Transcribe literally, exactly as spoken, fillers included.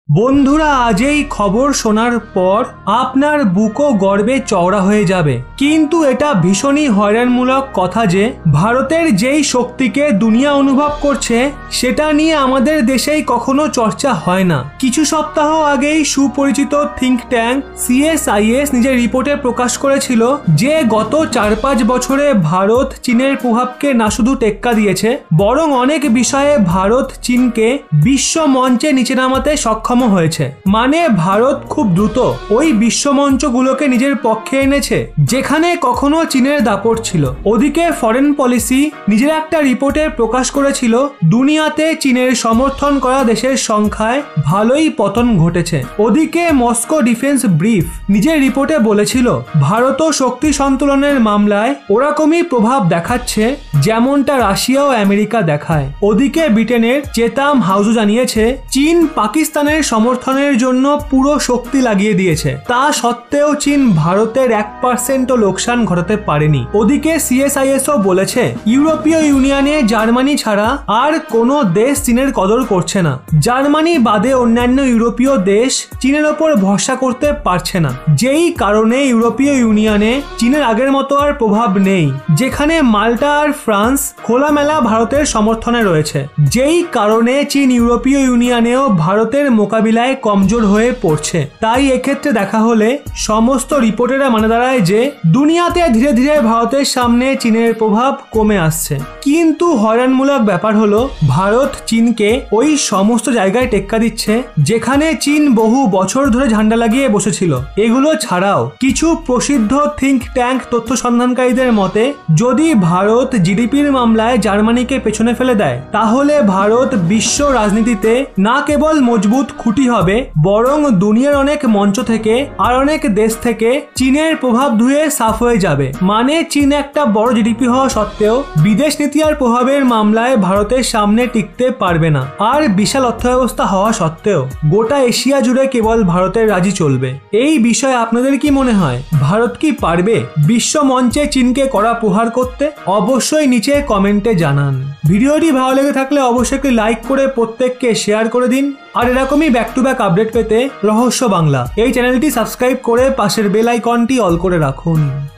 বন্ধুরা, আজ এই খবর শোনার পর আপনার বুকও গর্বে চওড়া হয়ে যাবে, কিন্তু এটা ভীষণই হয়রানমূলক কথা যে ভারতের যেই শক্তিকে দুনিয়া অনুভব করছে সেটা নিয়ে আমাদের দেশেই কখনো চর্চা হয় না। কিছু সপ্তাহ আগেই সুপরিচিত থিঙ্ক ট্যাঙ্ক সিএসআইএস নিজের রিপোর্টে প্রকাশ করেছিল যে গত চার পাঁচ বছরে ভারত চীনের প্রভাবকে না শুধু টেক্কা দিয়েছে, বরং অনেক বিষয়ে ভারত চীনকে বিশ্ব মঞ্চে নিচে নামাতে সক্ষম হয়েছে। মানে ভারত খুব দ্রুত ওই বিশ্বমঞ্চগুলোকে নিজের পক্ষে এনেছে যেখানে কখনো চীনের দাপট ছিল। ওদিকে ফরেন পলিসি নিজের একটা রিপোর্টে প্রকাশ করেছিল দুনিয়াতে চীনের সমর্থন করা দেশের সংখ্যায় ভালোই পতন ঘটেছে। ওদিকে মস্কো ডিফেন্স ব্রিফ নিজের রিপোর্টে বলেছিল ভারতও শক্তি সন্তুলনের মামলায় ওরকমই প্রভাব দেখাচ্ছে যেমনটা রাশিয়া ও আমেরিকা দেখায়। ওদিকে ব্রিটেনের চেতাম হাউসও জানিয়েছে চীন পাকিস্তানের সমর্থনের জন্য পুরো শক্তি লাগিয়ে দিয়েছে, তা সত্ত্বেও চীন ভারতের এক পার্সেন্টও লোকসান ঘটাতে পারেনি। ওদিকে সিএসআইএসও বলেছে ইউরোপীয় ইউনিয়নে জার্মানি ছাড়া আর কোনো দেশ চীনের কদর করছে না। জার্মানি বাদে অন্যান্য ইউরোপীয় দেশ চীনের ওপর ভরসা করতে পারছে না, যেই কারণে ইউরোপীয় ইউনিয়নে চীনের আগের মতো আর প্রভাব নেই, যেখানে মাল্টা আর ফ্রান্স খোলামেলা ভারতের সমর্থনে রয়েছে। যেই কারণে চীন ইউরোপীয় ইউনিয়নেও ভারতের মোকাবিলায় কমজোর হয়ে পড়ছে। তাই এক্ষেত্রে দেখা হলে সমস্ত রিপোর্টেরা মানে দাঁড়ায় যে দুনিয়াতে ধীরে ধীরে ভারতের সামনে চীনের প্রভাব কমে আসছে। কিন্তু হয়রানমূলক ব্যাপার হলো ভারত চীনকে ওই সমস্ত জায়গায় টেক্কা দিচ্ছে যেখানে চীন বহু বছর ধরে ঝান্ডা লাগিয়ে বসেছিল। এগুলো ছাড়াও কিছু প্রসিদ্ধ থিঙ্ক ট্যাঙ্ক তথ্য সন্ধানকারীদের মতে যদি ভারত জিডিপির মামলায় জার্মানিকে পেছনে ফেলে দেয় তাহলে ভারত বিশ্ব রাজনীতিতে না কেবল মজবুত খুঁটি হবে, বরং দুনিয়ার অনেক মঞ্চ থেকে আর অনেক দেশ থেকে চীনের প্রভাব ধুয়ে সাফ হয়ে যাবে। মানে চীন একটা বড় জিডিপি হওয়া সত্ত্বেও বিদেশ নীতি আর প্রভাবের মামলায় ভারতের সামনে টিকতে পারবে না, আর বিশাল অর্থব্যবস্থা হওয়া সত্ত্বেও গোটা এশিয়া জুড়ে কেবল ভারতের রাজি চলবে। এই বিষয়ে আপনাদের কি মনে হয়, ভারত কি পারবে বিশ্ব মঞ্চে চীনকে কড়া প্রহার করতে? অবশ্যই নিচে কমেন্টে জানান। ভিডিওটি ভালো লেগে থাকলে অবশ্যই লাইক করে প্রত্যেককে শেয়ার করে দিন। আর এরকমই ব্যাক টু ব্যাক আপডেট পেতে রহস্য বাংলা এই চ্যানেলটি সাবস্ক্রাইব করে পাশের বেল আইকনটি অল করে রাখুন।